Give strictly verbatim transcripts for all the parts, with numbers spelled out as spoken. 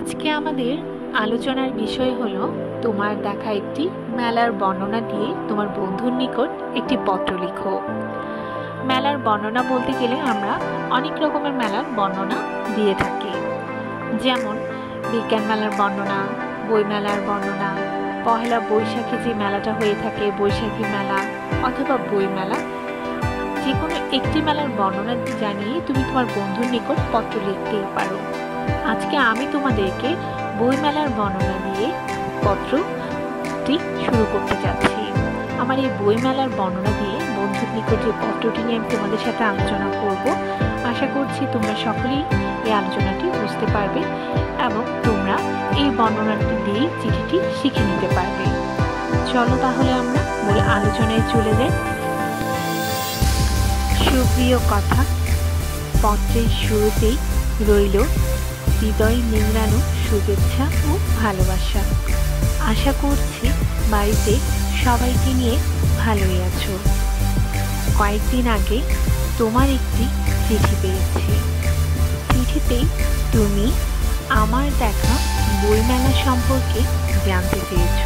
আজকে আমাদের আলোচনার বিষয় হলো তোমার দেখা একটি মেলার বর্ণনা দিয়ে তোমার বন্ধুর নিকট একটি পত্র লিখো। মেলার বর্ণনা বলতে গেলে আমরা অনেক রকমের মেলার বর্ণনা দিয়ে থাকি, যেমন বিজ্ঞান মেলার বর্ণনা, বই মেলার বর্ণনা, পহেলা বৈশাখে যে মেলাটা হয়ে থাকে বৈশাখী মেলা অথবা বই মেলা। যে কোনো একটি মেলার বর্ণনা জানিয়ে তুমি তোমার বন্ধুর নিকট পত্র লিখতেই পারো। আজকে আমি তোমাদেরকে বই মেলার বর্ণনা দিয়ে পত্রটি শুরু করতে যাচ্ছি। আমার এই বই মেলার বর্ণনা দিয়ে বন্ধুর নিকট যে পত্রটি নিয়ে আমি তোমাদের সাথে আলোচনা করব, আশা করছি তোমরা সকলেই এই আলোচনাটি বুঝতে পারবে এবং তোমরা এই বর্ণনাটি দিয়ে চিঠিটি শিখে নিতে পারবে। চলো তাহলে আমরা মূল আলোচনায় চলে যাই। সুপ্রিয় কথা, পত্রের শুরুতেই রইল হৃদয় নিংড়ানো শুভেচ্ছা ও ভালোবাসা। আশা করছি বাড়িতে সবাইকে নিয়ে ভালোই আছো। কয়েকদিন আগে তোমার একটি চিঠি পেয়েছি। চিঠিতেই তুমি আমার দেখা বইমেলা সম্পর্কে জানতে চেয়েছ।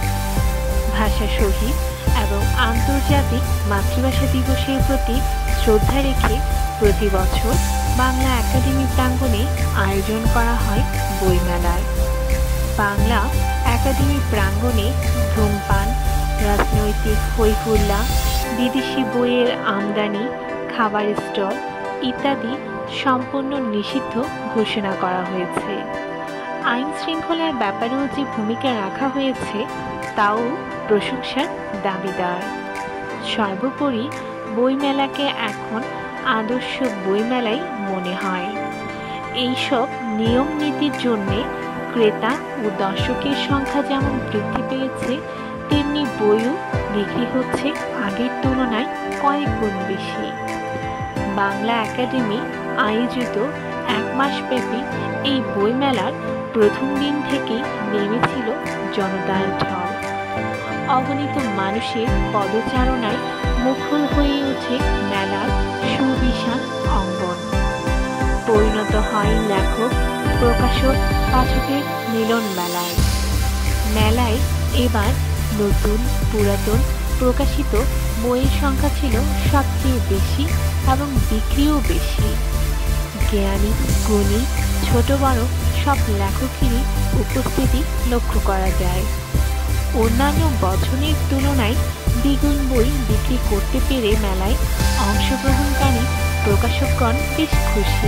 ভাষা শহীদ এবং আন্তর্জাতিক মাতৃভাষা দিবসের প্রতি শ্রদ্ধা রেখে প্রতি বছর বাংলা একাডেমি প্রাঙ্গণে আয়োজন করা হয় বইমেলার। বাংলা একাডেমি প্রাঙ্গণে ধূমপান, রাজনৈতিক হইহুল্লা, বিদেশি বইয়ের আমদানি, খাবার স্টল ইত্যাদি সম্পূর্ণ নিষিদ্ধ ঘোষণা করা হয়েছে। আইন শৃঙ্খলার ব্যাপারেও যে ভূমিকা রাখা হয়েছে তাও প্রশংসার দাবিদার। সর্বোপরি বইমেলাকে এখন আদর্শ বইমেলাই মনে হয়। এইসব নিয়ম নীতির জন্যে ক্রেতা ও দর্শকের সংখ্যা যেমন বৃদ্ধি পেয়েছে, তেমনি বইও বিক্রি হচ্ছে আগের তুলনায় কয়েক গুণ বেশি। বাংলা একাডেমি আয়োজিত এক মাস ব্যাপী এই বইমেলার প্রথম দিন থেকেই নেমেছিল জনতার ঢল। অগণিত মানুষের পদচারণায় মুখর হয়ে ওঠে মেলার সুবিশাল অঙ্গন। পরিণত হয় লেখক, প্রকাশক, পাঠকের মিলন মেলায়। মেলায় এবার নতুন পুরাতন প্রকাশিত বইয়ের সংখ্যা ছিল সবচেয়ে বেশি এবং বিক্রিও বেশি। জ্ঞানী, গুণী, ছোট বড় সব লেখকেরই উপস্থিতি লক্ষ্য করা যায়। অন্যান্য বছরের তুলনায় দ্বিগুণ বই বিক্রি করতে পেরে মেলায় অংশগ্রহণকারী প্রকাশকগণ বেশ খুশি।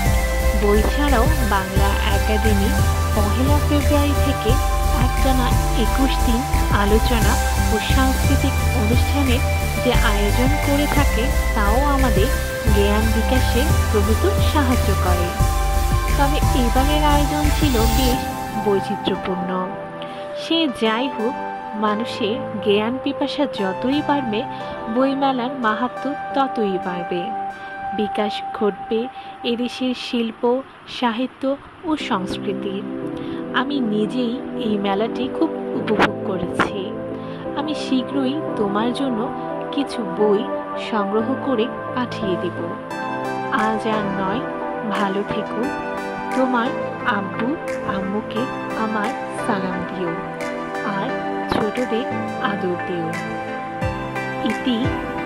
বই ছাড়াও বাংলা একাডেমি পহেলা ফেব্রুয়ারি থেকে একটানা একুশ দিন আলোচনা ও সাংস্কৃতিক অনুষ্ঠানের যে আয়োজন করে থাকে তাও আমাদের জ্ঞান বিকাশে প্রভূত সাহায্য করে। তবে এবারের আয়োজন ছিল বেশ বৈচিত্র্যপূর্ণ। সে যাই হোক, মানুষের জ্ঞান পিপাসা যতই বাড়বে বইমেলার মাহাত্ম্য ততই বাড়বে। বিকাশ ঘটবে এদেশের শিল্প, সাহিত্য ও সংস্কৃতির। আমি নিজেই এই মেলাটি খুব উপভোগ করেছি। আমি শীঘ্রই তোমার জন্য কিছু বই সংগ্রহ করে পাঠিয়ে দিব। আজ আর নয়, ভালো থেকো। তোমার আব্বু আম্মুকে আমার সালাম দিও আর ছোটদের আদর দিও। ইতি।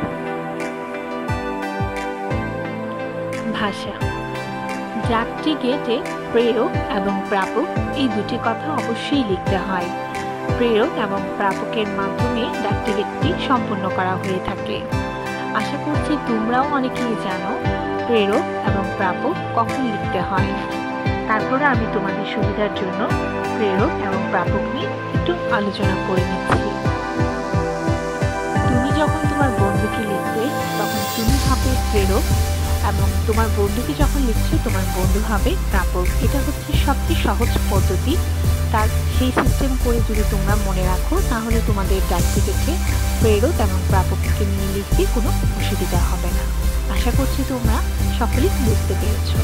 ভাষা। ডাকটি গেটে প্রেরক এবং প্রাপক এই দুটি কথা অবশ্যই লিখতে হয়। প্রেরক এবং প্রাপকের মাধ্যমে ডাকটিকিটটি সম্পন্ন করা হয়ে থাকে। আশা করছি তোমরাও অনেকেই জানো প্রেরক এবং প্রাপক কখন লিখতে হয়। তারপরে আমি তোমাদের সুবিধার জন্য প্রেরক এবং প্রাপক নিয়ে একটু আলোচনা করে নিচ্ছি। তুমি যখন তোমার বন্ধুকে লিখবে তখন তুমি হবে প্রেরক এবং তোমার বন্ধুকে যখন লিখছো তোমার বন্ধু হবে প্রাপক। এটা হচ্ছে সবচেয়ে সহজ পদ্ধতি। তার সেই সিস্টেম করে যদি তোমরা মনে রাখো তাহলে তোমাদের ডাকটিকিটে প্রেরক এবং প্রাপককে নিয়ে লিখতে কোনো অসুবিধা হবে না। আশা করছি তোমরা সকলেই বুঝতে পেরেছো।